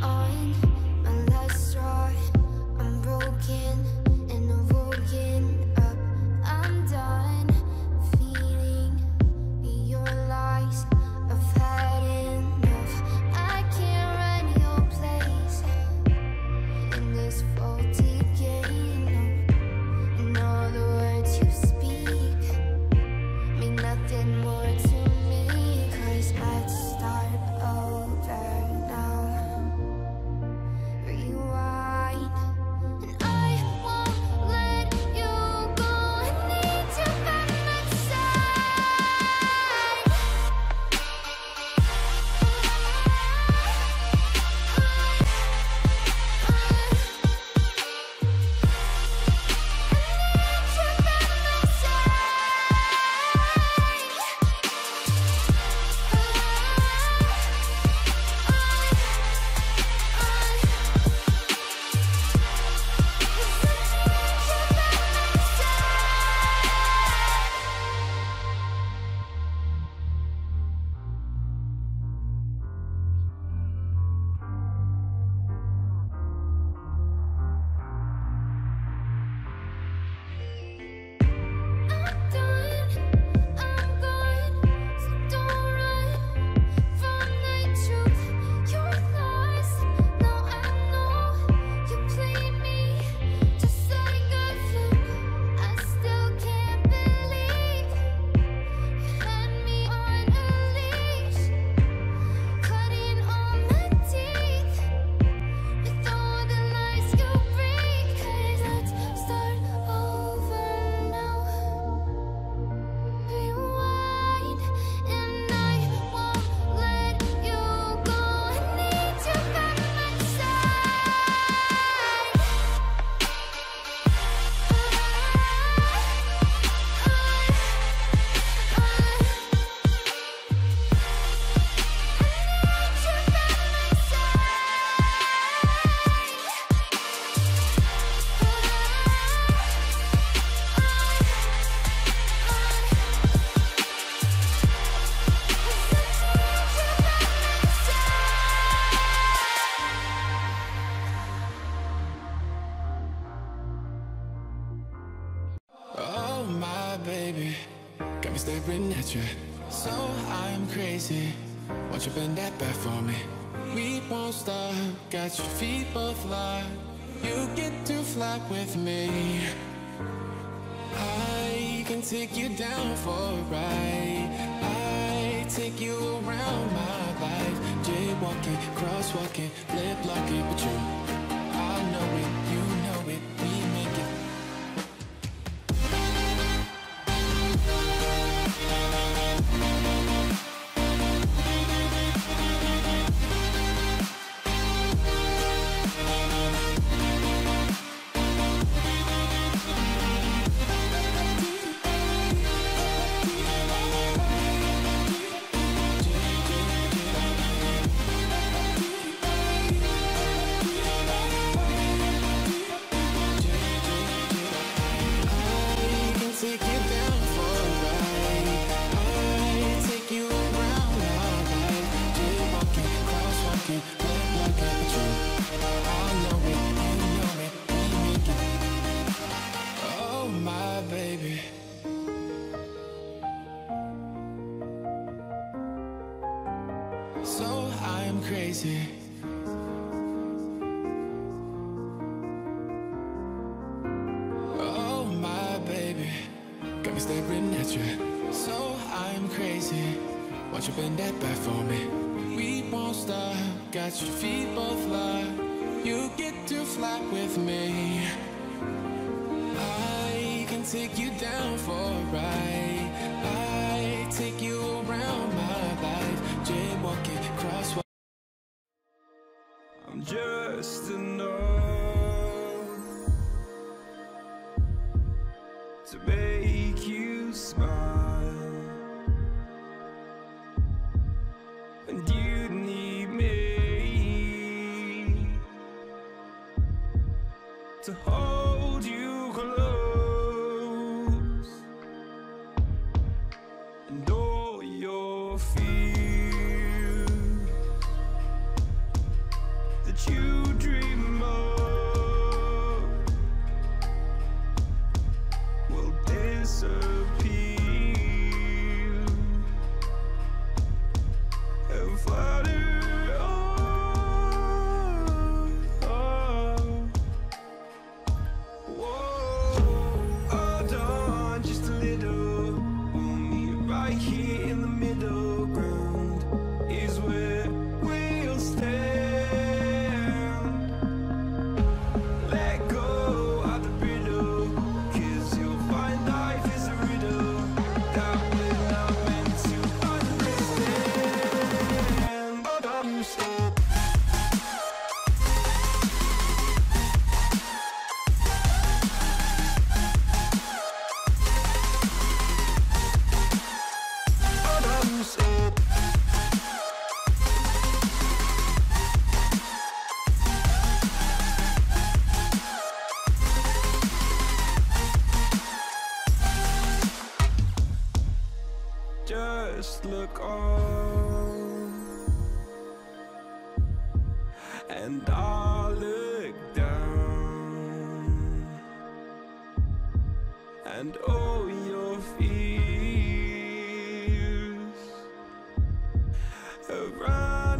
baby, got me staring at you. So I'm crazy, won't you bend that back for me? We won't stop, got your feet both locked. You get to fly with me. I can take you down for a ride. I take you around my life. Jaywalking, crosswalking, lip locking, but you, I know it, you know it, we make it. So I'm crazy. Oh my baby, got me staring at you. So I'm crazy, won't you bend that back for me? We won't stop, got your feet both locked. You get to fly with me. I can take you down for a ride. I take you around my life. Jaywalking, crosswalking. I'm just enough to make you smile, and you need me to hold you close, and all your fears, the that you dream of will disappear and flutter on. Whoa, hold on just a little. We'll meet right here in the middle ground is where we'll stand. Let go of the riddle, 'cause you'll find life is a riddle that we're not meant to understand. Hold on, stop. Hold on, stop. Just look on, and I'll look down, and all your fears have run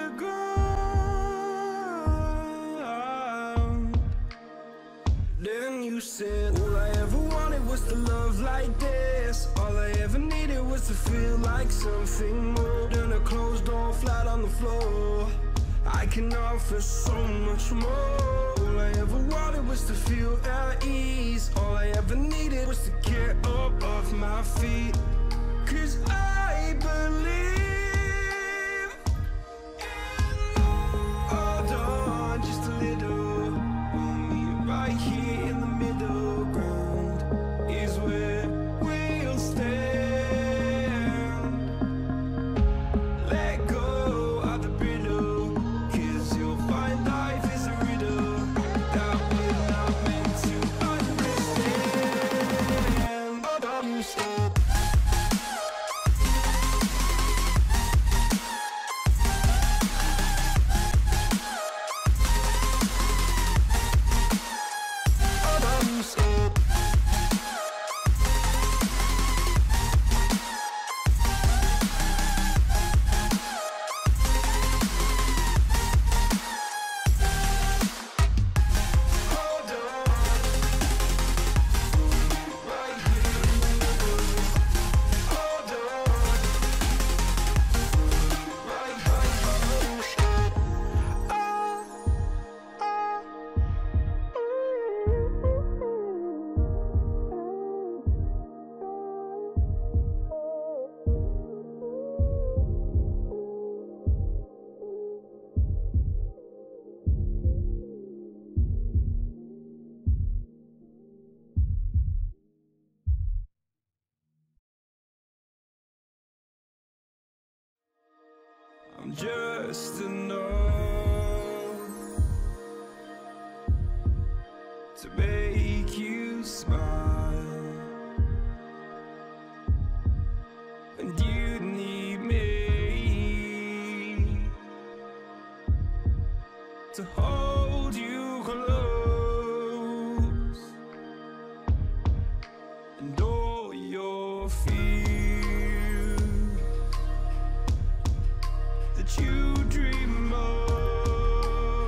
aground. Then you said, all I ever wanted was to love like this. All I ever needed was to feel like something more than a closed door flat on the floor. I can offer so much more. All I ever wanted was to feel at ease. All I ever needed was to get up off my feet. 'Cause I believe in love. Hold on just a little. We'll meet right here in the middle ground is where we'll stand. Let go of the riddle, 'cause you'll find life is a riddle that we're not meant to understand. Hold on, stop. Hold on, stop. Hold on. Right here. Hold on. Right here. I'm just enough to make you smile, and you need me to hold you close, and all your fears that you dream of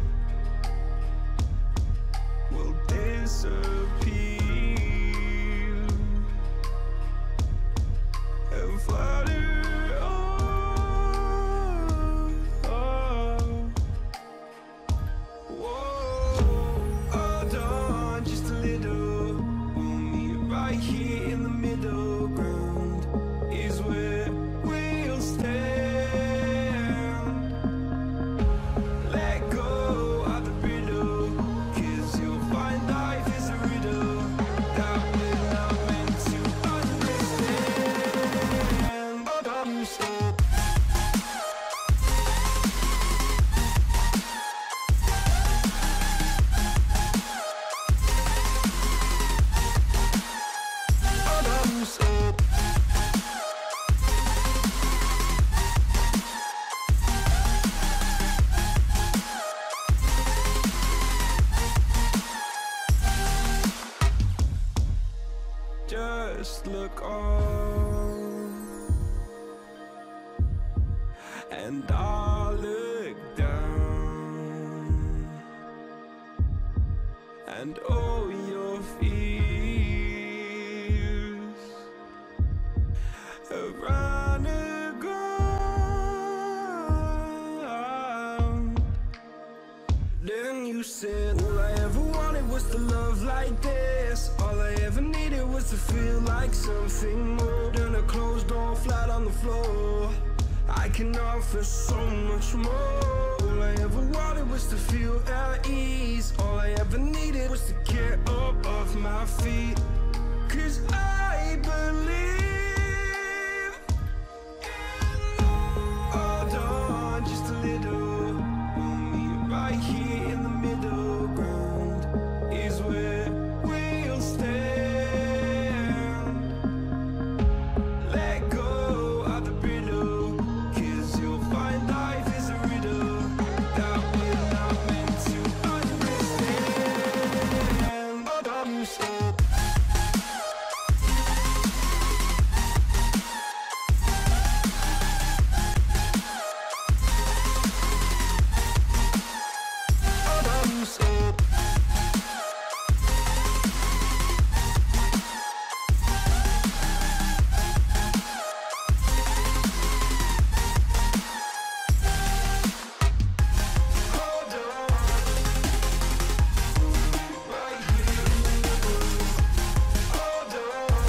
will disappear and flutter on. and all your fears around the ground. Then you said, all I ever wanted was to love like this. All I ever needed was to feel like something more than a closed door flat on the floor. I can offer so much more. All I ever wanted was to feel at ease. All I ever needed was to get up off my feet. 'Cause I believe in love. Hold on just a little. We'll meet right here in the middle ground is where we'll stand. Let go of the brittle, 'cause you'll find life is a riddle that we're not meant to understand. Hold on, stop. Hold on, stop. Hold on. Right here in the middle. Hold on.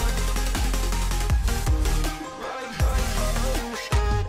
Right, stop.